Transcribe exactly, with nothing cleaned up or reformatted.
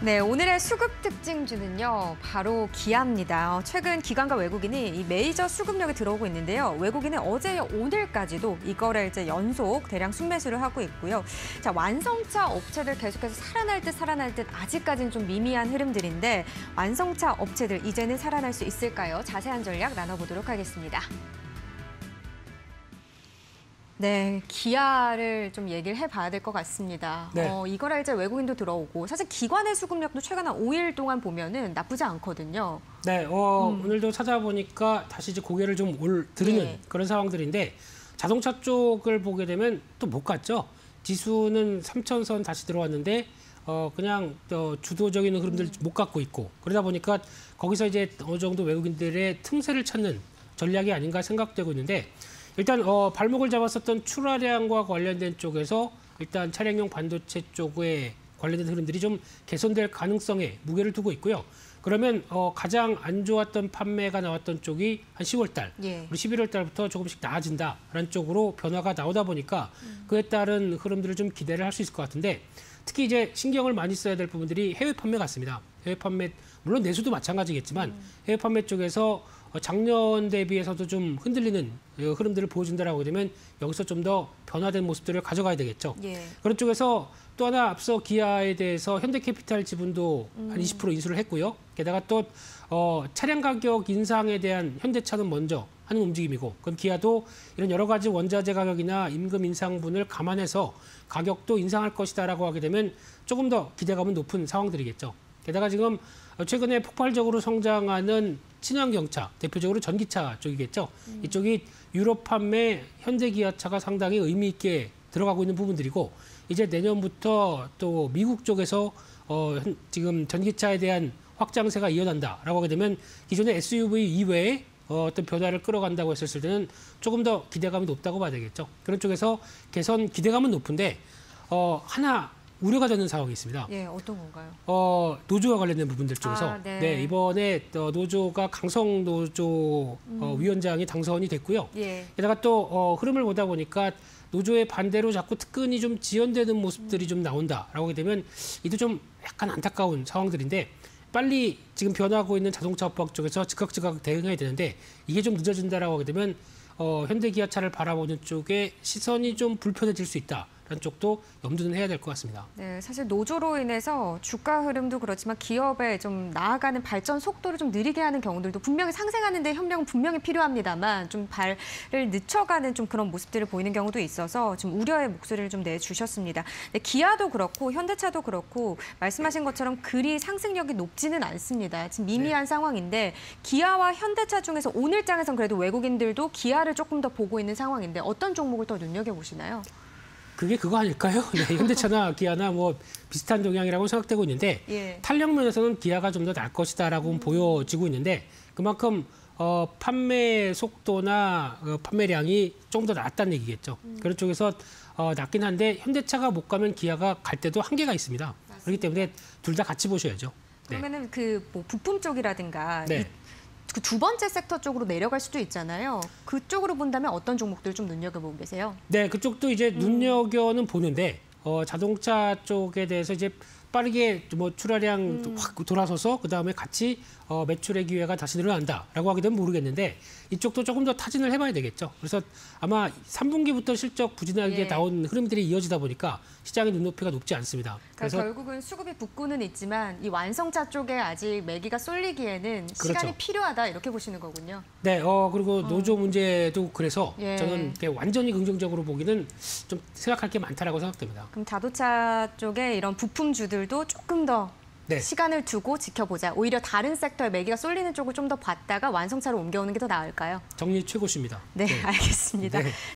네, 오늘의 수급 특징주는요, 바로 기아입니다. 최근 기관과 외국인이 이 메이저 수급력에 들어오고 있는데요. 외국인은 어제 오늘까지도 이거를 이제 연속 대량 순매수를 하고 있고요. 자, 완성차 업체들 계속해서 살아날 듯 살아날 듯 아직까지는 좀 미미한 흐름들인데 완성차 업체들 이제는 살아날 수 있을까요? 자세한 전략 나눠보도록 하겠습니다. 네, 기아를 좀 얘기를 해봐야 될 것 같습니다. 네. 어, 이거라 이제 외국인도 들어오고 사실 기관의 수급력도 최근 한 오 일 동안 보면은 나쁘지 않거든요. 네, 어, 음. 오늘도 찾아보니까 다시 이제 고개를 좀 올 들으는 예. 그런 상황들인데 자동차 쪽을 보게 되면 또 못 갔죠. 지수는 삼천 선 다시 들어왔는데 어, 그냥 어, 주도적인 흐름들 못 갖고 있고 그러다 보니까 거기서 이제 어느 정도 외국인들의 틈새를 찾는 전략이 아닌가 생각되고 있는데 일단 어, 발목을 잡았었던 출하량과 관련된 쪽에서 일단 차량용 반도체 쪽에 관련된 흐름들이 좀 개선될 가능성에 무게를 두고 있고요. 그러면 어, 가장 안 좋았던 판매가 나왔던 쪽이 한 시월 달, 예. 우리 십일월 달부터 조금씩 나아진다라는 쪽으로 변화가 나오다 보니까 음. 그에 따른 흐름들을 좀 기대를 할 수 있을 것 같은데 특히 이제 신경을 많이 써야 될 부분들이 해외 판매 같습니다. 해외 판매, 물론 내수도 마찬가지겠지만 음. 해외 판매 쪽에서 작년 대비해서도 좀 흔들리는 흐름들을 보여준다라고 되면 여기서 좀 더 변화된 모습들을 가져가야 되겠죠. 예. 그런 쪽에서 또 하나 앞서 기아에 대해서 현대캐피탈 지분도 음. 한 이십 퍼센트 인수를 했고요. 게다가 또 어, 차량 가격 인상에 대한 현대차는 먼저 하는 움직임이고 그럼 기아도 이런 여러 가지 원자재 가격이나 임금 인상분을 감안해서 가격도 인상할 것이다라고 하게 되면 조금 더 기대감은 높은 상황들이겠죠. 게다가 지금 최근에 폭발적으로 성장하는 친환경차, 대표적으로 전기차 쪽이겠죠. 음. 이쪽이 유럽 판매 현대기아차가 상당히 의미 있게 들어가고 있는 부분들이고 이제 내년부터 또 미국 쪽에서 어, 지금 전기차에 대한 확장세가 이어난다라고 하게 되면 기존의 에스유브이 이외에 어, 어떤 변화를 끌어간다고 했을 때는 조금 더 기대감이 높다고 봐야 되겠죠. 그런 쪽에서 개선 기대감은 높은데 어, 하나 우려가 되는 상황이 있습니다. 예, 어떤 건가요? 어, 노조와 관련된 부분들 쪽에서 아, 네. 네, 이번에 어, 노조가 강성 노조 음. 어, 위원장이 당선이 됐고요. 예. 게다가 또 어, 흐름을 보다 보니까 노조의 반대로 자꾸 특근이 좀 지연되는 모습들이 음. 좀 나온다라고 하게 되면 이도 좀 약간 안타까운 상황들인데 빨리 지금 변하고 있는 자동차 업황 쪽에서 즉각즉각 대응해야 되는데 이게 좀 늦어진다라고 하게 되면 어, 현대기아차를 바라보는 쪽에 시선이 좀 불편해질 수 있다. 라는 쪽도 염두는 해야 될 것 같습니다. 네, 사실 노조로 인해서 주가 흐름도 그렇지만 기업의 좀 나아가는 발전 속도를 좀 느리게 하는 경우들도 분명히 상생하는 데 협력은 분명히 필요합니다만 좀 발을 늦춰가는 좀 그런 모습들을 보이는 경우도 있어서 좀 우려의 목소리를 좀 내주셨습니다. 네, 기아도 그렇고 현대차도 그렇고 말씀하신 것처럼 그리 상승력이 높지는 않습니다. 지금 미미한 네. 상황인데 기아와 현대차 중에서 오늘장에선 그래도 외국인들도 기아를 조금 더 보고 있는 상황인데 어떤 종목을 더 눈여겨보시나요? 그게 그거 아닐까요? 네, 현대차나 기아나 뭐 비슷한 동향이라고 생각되고 있는데 예. 탄력 면에서는 기아가 좀 더 나을 것이다라고 음. 보여지고 있는데 그만큼 어, 판매 속도나 어, 판매량이 조금 더 낮다는 얘기겠죠. 음. 그런 쪽에서 어, 낮긴 한데 현대차가 못 가면 기아가 갈 때도 한계가 있습니다. 맞습니다. 그렇기 때문에 둘 다 같이 보셔야죠. 그러면은 네. 그 뭐 부품 쪽이라든가 네. 이... 그 두 번째 섹터 쪽으로 내려갈 수도 있잖아요. 그쪽으로 본다면 어떤 종목들 좀 눈여겨보고 계세요? 네, 그쪽도 이제 음. 눈여겨는 보는데 어, 자동차 쪽에 대해서 이제 빠르게 뭐 출하량 음. 확 돌아서서 그 다음에 같이 어, 매출의 기회가 다시 늘어난다라고 하게 되면 모르겠는데 이쪽도 조금 더 타진을 해봐야 되겠죠. 그래서 아마 삼 분기부터 실적 부진하게 예. 나온 흐름들이 이어지다 보니까 시장의 눈높이가 높지 않습니다. 그러니까 그래서 결국은 수급이 붙고는 있지만 이 완성차 쪽에 아직 매기가 쏠리기에는 시간이 그렇죠. 필요하다 이렇게 보시는 거군요. 네, 어, 그리고 노조 어. 문제도 그래서 예. 저는 완전히 긍정적으로 보기는 좀 생각할 게 많다라고 생각됩니다. 그럼 자동차 쪽에 이런 부품주들도 조금 더 네. 시간을 두고 지켜보자. 오히려 다른 섹터에 매기가 쏠리는 쪽을 좀 더 봤다가 완성차로 옮겨오는 게 더 나을까요? 정리 최고십니다. 네, 네. 알겠습니다. 네.